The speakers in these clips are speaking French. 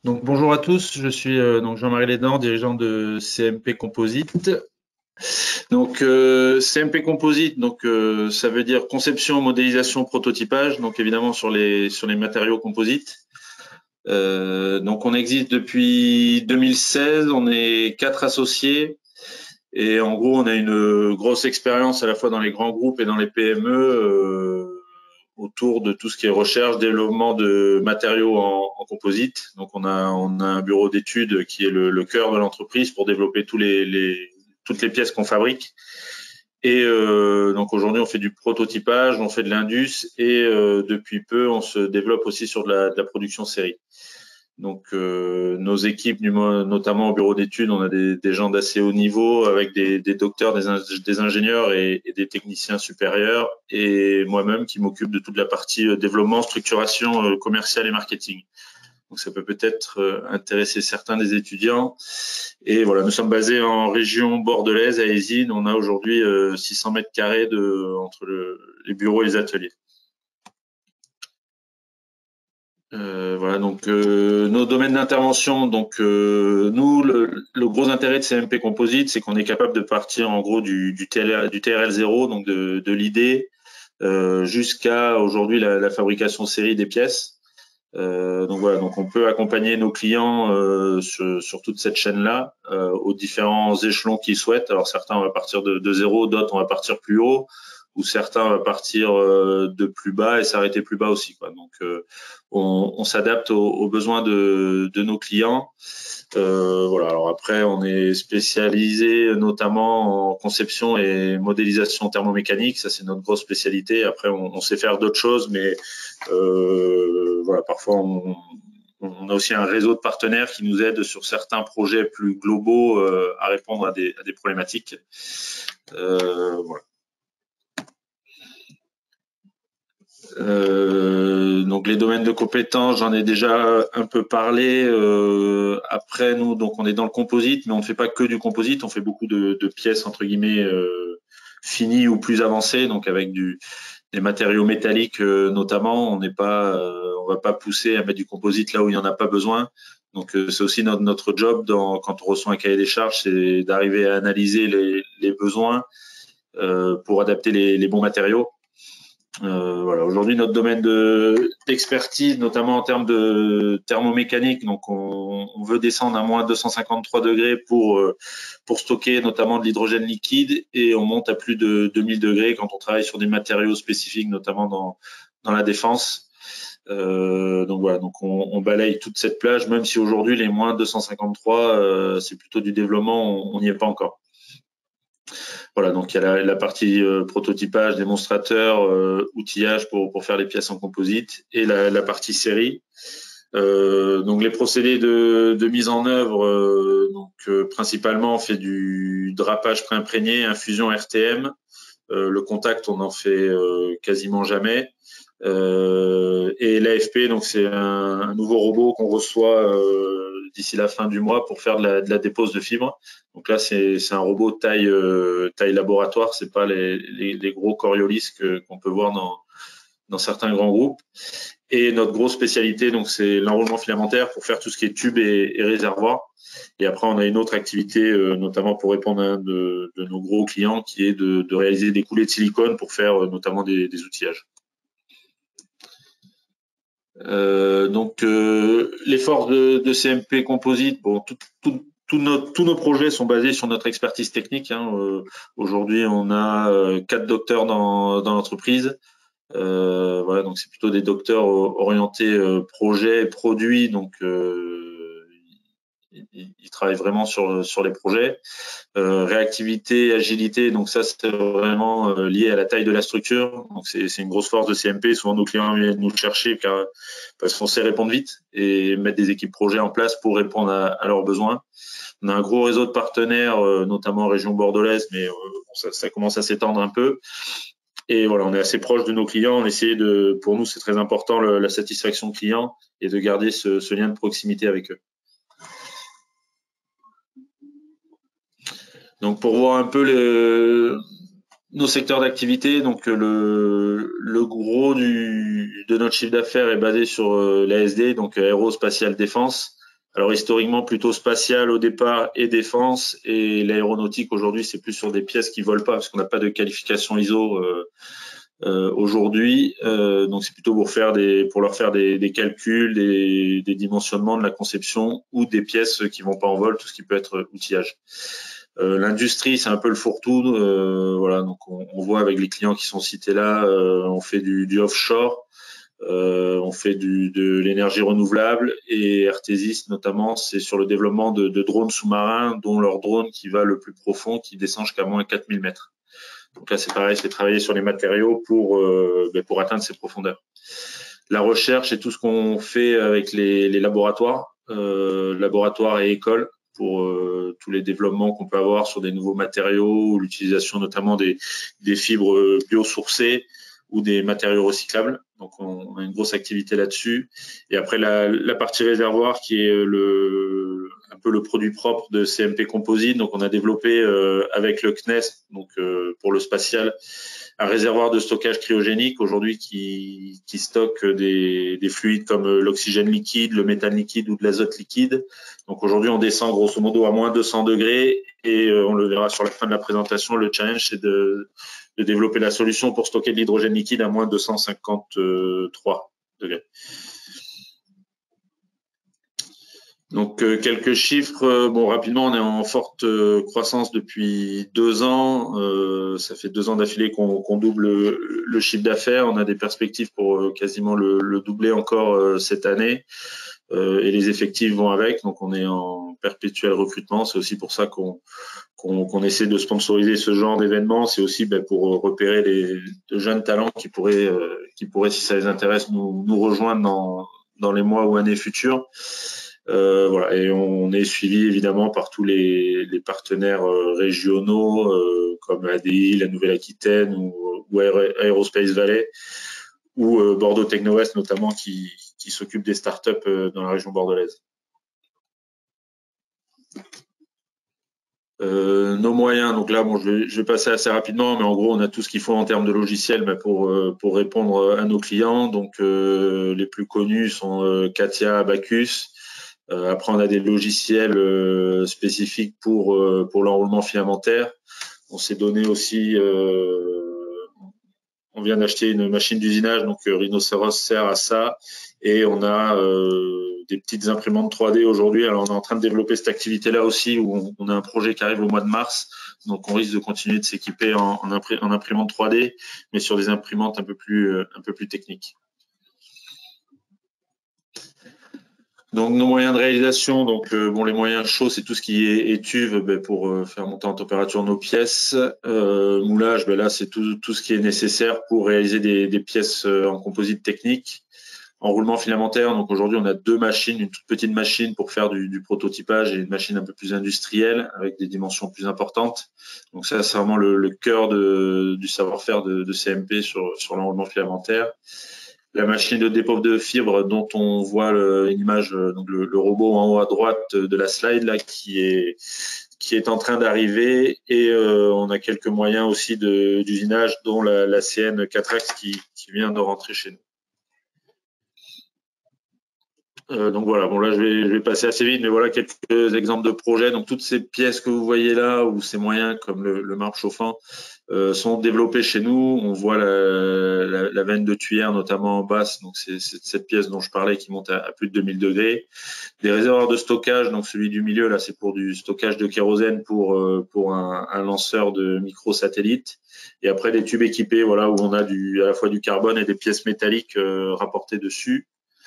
Donc bonjour à tous, je suis donc Jean-Marie Lédan, dirigeant de CMP Composite. Donc CMP Composite, ça veut dire conception, modélisation, prototypage. Donc évidemment sur les matériaux composites. Donc on existe depuis 2016, on est 4 associés et en gros on a une grosse expérience à la fois dans les grands groupes et dans les PME. Autour de tout ce qui est recherche, développement de matériaux en composite. Donc on a un bureau d'études qui est le cœur de l'entreprise pour développer toutes les pièces qu'on fabrique. Et donc aujourd'hui on fait du prototypage, on fait de l'indus et depuis peu on se développe aussi sur de la production série. Donc nos équipes, notamment au bureau d'études, on a des gens d'assez haut niveau avec des docteurs, des ingénieurs et des techniciens supérieurs, et moi-même qui m'occupe de toute la partie développement, structuration commerciale et marketing. Donc ça peut peut-être intéresser certains des étudiants. Et voilà, nous sommes basés en région bordelaise, à Eysines. On a aujourd'hui 600 mètres carrés entre les bureaux et les ateliers. Voilà, donc nos domaines d'intervention. Donc nous, le gros intérêt de CMP Composite, c'est qu'on est capable de partir en gros du TRL 0, donc de l'idée jusqu'à aujourd'hui la fabrication série des pièces. Donc voilà, donc on peut accompagner nos clients sur toute cette chaîne-là aux différents échelons qu'ils souhaitent. Alors certains on va partir de zéro, d'autres on va partir plus haut, ou certains on va partir de plus bas et s'arrêter plus bas aussi, quoi. Donc on s'adapte aux besoins de nos clients. Voilà. Alors après, on est spécialisé notamment en conception et modélisation thermomécanique. Ça, c'est notre grosse spécialité. Après, on sait faire d'autres choses, mais voilà, parfois on a aussi un réseau de partenaires qui nous aident sur certains projets plus globaux à répondre à des problématiques. Voilà. Donc les domaines de compétences, j'en ai déjà un peu parlé. Après, nous, donc on est dans le composite, mais on ne fait pas que du composite. On fait beaucoup de pièces entre guillemets finies ou plus avancées, donc avec des matériaux métalliques notamment. On va pas pousser à mettre du composite là où il n'y en a pas besoin. Donc c'est aussi notre job quand on reçoit un cahier des charges, c'est d'arriver à analyser les besoins pour adapter les bons matériaux. Voilà. Aujourd'hui, notre domaine d'expertise, notamment en termes de thermomécanique, donc on veut descendre à moins 253 degrés pour stocker notamment de l'hydrogène liquide, et on monte à plus de 2000 degrés quand on travaille sur des matériaux spécifiques, notamment dans la défense. Donc voilà, donc on balaye toute cette plage, même si aujourd'hui les moins 253, c'est plutôt du développement, on n'y est pas encore. Voilà, donc il y a la partie prototypage, démonstrateur, outillage pour faire les pièces en composite, et la partie série. Donc les procédés de mise en œuvre, principalement on fait du drapage préimprégné, infusion RTM. Le contact on en fait quasiment jamais. Et l'AFP, donc c'est un nouveau robot qu'on reçoit d'ici la fin du mois pour faire de la dépose de fibres. Donc là, c'est un robot taille laboratoire, c'est pas les gros Coriolis qu'on peut voir dans certains grands groupes. Et notre grosse spécialité, donc c'est l'enroulement filamentaire pour faire tout ce qui est tube et réservoir. Et après, on a une autre activité, notamment pour répondre à un de nos gros clients, qui est de réaliser des coulées de silicone pour faire notamment des outillages. Les forces de CMP Composite, bon, tous nos projets sont basés sur notre expertise technique. Aujourd'hui, on a 4 docteurs dans l'entreprise. Voilà, donc c'est plutôt des docteurs orientés projet, produits. Donc ils travaillent vraiment sur les projets. Réactivité, agilité, donc ça c'est vraiment lié à la taille de la structure. Donc c'est une grosse force de CMP. Souvent nos clients viennent nous chercher parce qu'on sait répondre vite et mettre des équipes projets en place pour répondre à leurs besoins. On a un gros réseau de partenaires, notamment en région bordelaise, mais ça commence à s'étendre un peu. Et voilà, on est assez proche de nos clients. On essaie pour nous c'est très important la satisfaction client et de garder ce lien de proximité avec eux. Donc pour voir un peu nos secteurs d'activité, donc le gros de notre chiffre d'affaires est basé sur l'ASD, donc aérospatiale défense. Alors historiquement plutôt spatial au départ et défense, et l'aéronautique aujourd'hui c'est plus sur des pièces qui volent pas parce qu'on n'a pas de qualification ISO aujourd'hui. Donc c'est plutôt pour leur faire des calculs, des dimensionnements de la conception ou des pièces qui vont pas en vol, tout ce qui peut être outillage. L'industrie, c'est un peu le fourre-tout. Voilà, donc on voit avec les clients qui sont cités là, on fait du offshore, on fait de l'énergie renouvelable, et Artesis notamment, c'est sur le développement de drones sous-marins, dont leur drone qui va le plus profond, qui descend jusqu'à moins 4000 mètres. Donc là, c'est pareil, c'est travailler sur les matériaux pour atteindre ces profondeurs. La recherche et tout ce qu'on fait avec les laboratoires, laboratoires et écoles, pour tous les développements qu'on peut avoir sur des nouveaux matériaux, l'utilisation notamment des fibres biosourcées ou des matériaux recyclables. Donc on a une grosse activité là-dessus. Et après la partie réservoir qui est un peu le produit propre de CMP Composite. Donc on a développé avec le CNES, donc pour le spatial, un réservoir de stockage cryogénique aujourd'hui qui stocke des fluides comme l'oxygène liquide, le méthane liquide ou de l'azote liquide. Donc aujourd'hui, on descend grosso modo à moins 200 degrés, et on le verra sur la fin de la présentation. Le challenge, c'est de développer la solution pour stocker de l'hydrogène liquide à moins 253 degrés. Donc quelques chiffres. Bon, rapidement, on est en forte croissance depuis 2 ans. Ça fait 2 ans d'affilée qu'on double le chiffre d'affaires. On a des perspectives pour quasiment le doubler encore cette année. Et les effectifs vont avec. Donc on est en perpétuel recrutement. C'est aussi pour ça qu'on essaie de sponsoriser ce genre d'événements. C'est aussi pour repérer de jeunes talents qui pourraient, si ça les intéresse, nous rejoindre dans les mois ou années futures. Voilà, et on est suivi évidemment par tous les partenaires régionaux comme ADI, la Nouvelle-Aquitaine ou Aerospace Valley, ou Bordeaux Techno-West notamment, qui s'occupe des startups dans la région bordelaise. Nos moyens, donc là, bon, je vais passer assez rapidement, mais en gros, on a tout ce qu'il faut en termes de logiciels pour répondre à nos clients. Donc, les plus connus sont Katia, Abacus. Après, on a des logiciels spécifiques pour l'enroulement filamentaire. On s'est donné aussi, on vient d'acheter une machine d'usinage, donc Rhinoceros sert à ça, et on a des petites imprimantes 3D aujourd'hui. Alors, on est en train de développer cette activité-là aussi, où on a un projet qui arrive au mois de mars, donc on risque de continuer de s'équiper en imprimante 3D, mais sur des imprimantes un peu plus techniques. Donc nos moyens de réalisation, donc les moyens chauds, c'est tout ce qui est étuve pour faire monter en température nos pièces. Moulage, là c'est tout ce qui est nécessaire pour réaliser des pièces en composite technique. Enroulement filamentaire, donc aujourd'hui on a 2 machines, une toute petite machine pour faire du prototypage et une machine un peu plus industrielle avec des dimensions plus importantes. Donc ça c'est vraiment le cœur du savoir-faire de CMP sur l'enroulement filamentaire. La machine de dépôt de fibres dont on voit une image, donc le robot en haut à droite de la slide là, qui est en train d'arriver, et on a quelques moyens aussi d'usinage, dont la CN 4X qui vient de rentrer chez nous. Donc voilà, bon là je vais passer assez vite, mais voilà quelques exemples de projets. Donc toutes ces pièces que vous voyez là, ou ces moyens comme le marbre chauffant, sont développés chez nous. On voit la veine de tuyère notamment en basse, donc c'est cette pièce dont je parlais qui monte à plus de 2000 degrés. Des réservoirs de stockage, donc celui du milieu là c'est pour du stockage de kérosène pour un lanceur de microsatellites. Et après des tubes équipés, voilà, où on a à la fois du carbone et des pièces métalliques rapportées dessus.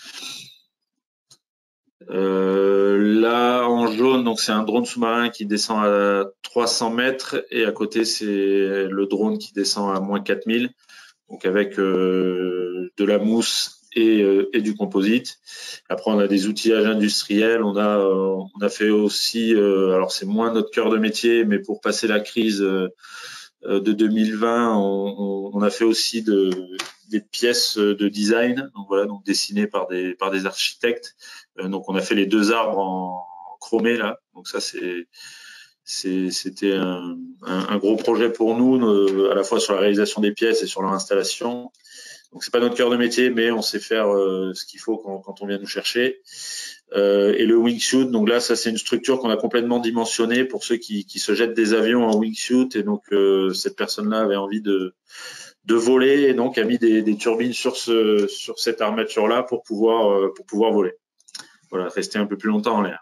Là en jaune, donc c'est un drone sous-marin qui descend à 300 mètres, et à côté c'est le drone qui descend à moins 4000, donc avec de la mousse et du composite. Après on a des outillages industriels, on a fait aussi, alors c'est moins notre cœur de métier, mais pour passer la crise de 2020, on a fait aussi des pièces de design, donc voilà, donc dessinées par des architectes. Donc on a fait les 2 arbres en chromé là, donc ça c'était un gros projet pour nous, à la fois sur la réalisation des pièces et sur leur installation. Donc c'est pas notre cœur de métier, mais on sait faire ce qu'il faut quand on vient nous chercher. Et le wingsuit, donc là, ça c'est une structure qu'on a complètement dimensionnée pour ceux qui se jettent des avions en wingsuit. Et donc cette personne-là avait envie de voler et donc a mis des turbines sur cette armature-là pour pouvoir voler. Voilà, rester un peu plus longtemps en l'air.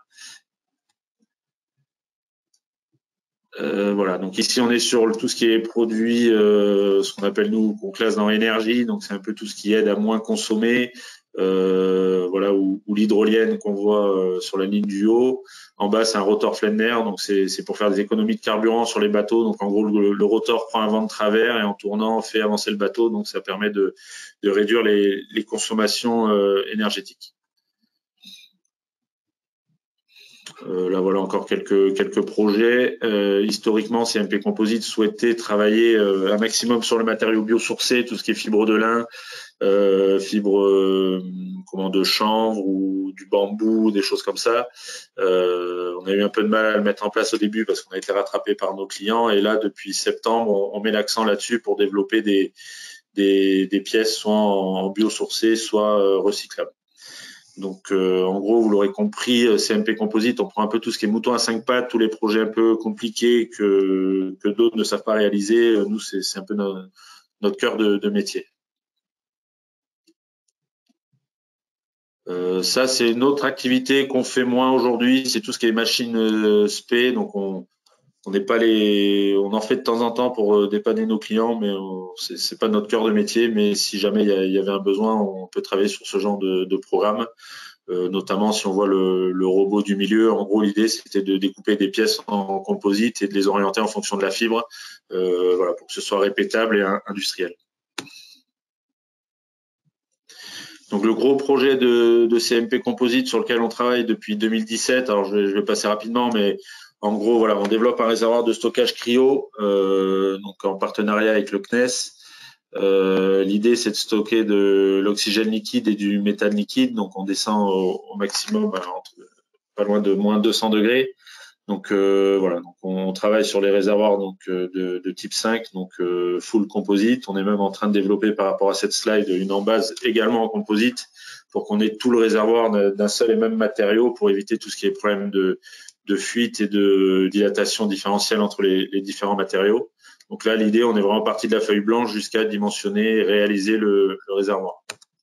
Voilà, donc ici on est sur tout ce qui est produit, ce qu'on appelle nous, qu'on classe dans énergie, donc c'est un peu tout ce qui aide à moins consommer, voilà, ou l'hydrolienne qu'on voit sur la ligne du haut. En bas c'est un rotor Flender, donc c'est pour faire des économies de carburant sur les bateaux. Donc en gros le rotor prend un vent de travers et en tournant fait avancer le bateau, donc ça permet de réduire les consommations énergétiques. Là voilà encore quelques projets. Historiquement, CMP Composite souhaitait travailler un maximum sur le matériau biosourcé, tout ce qui est fibre de lin, fibre de chanvre ou du bambou, des choses comme ça. On a eu un peu de mal à le mettre en place au début parce qu'on a été rattrapé par nos clients. Et là, depuis septembre, on met l'accent là-dessus pour développer des pièces soit en biosourcé, soit recyclables. Donc, en gros, vous l'aurez compris, CMP Composite, on prend un peu tout ce qui est mouton à 5 pattes, tous les projets un peu compliqués que d'autres ne savent pas réaliser. Nous, c'est un peu notre cœur de métier. Ça, c'est une autre activité qu'on fait moins aujourd'hui. C'est tout ce qui est machines spé. Donc, on n'est pas on en fait de temps en temps pour dépanner nos clients, mais c'est pas notre cœur de métier. Mais si jamais il y avait un besoin, on peut travailler sur ce genre de programme. Notamment si on voit le robot du milieu. En gros, l'idée, c'était de découper des pièces en composite et de les orienter en fonction de la fibre, voilà, pour que ce soit répétable et industriel. Donc, le gros projet de CMP Composite sur lequel on travaille depuis 2017, alors je vais passer rapidement, mais en gros, voilà, on développe un réservoir de stockage cryo, donc en partenariat avec le CNES. L'idée, c'est de stocker de l'oxygène liquide et du méthane liquide. Donc, on descend au maximum pas loin de moins 200 degrés. Donc, voilà. Donc, on travaille sur les réservoirs de type 5, donc full composite. On est même en train de développer par rapport à cette slide une embase également en composite pour qu'on ait tout le réservoir d'un seul et même matériau pour éviter tout ce qui est problème de fuite et de dilatation différentielle entre les différents matériaux. Donc là, l'idée, on est vraiment parti de la feuille blanche jusqu'à dimensionner et réaliser le réservoir.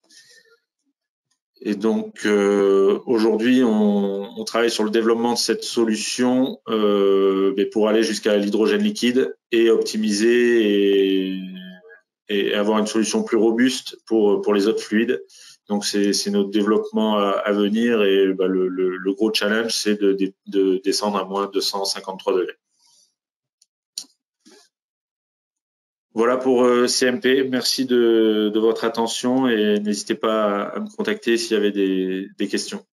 Et donc, aujourd'hui, on travaille sur le développement de cette solution pour aller jusqu'à l'hydrogène liquide et optimiser et avoir une solution plus robuste pour les autres fluides. Donc, c'est notre développement à venir et le gros challenge, c'est de descendre à moins 253 degrés. Voilà pour CMP. Merci de votre attention et n'hésitez pas à me contacter s'il y avait des questions.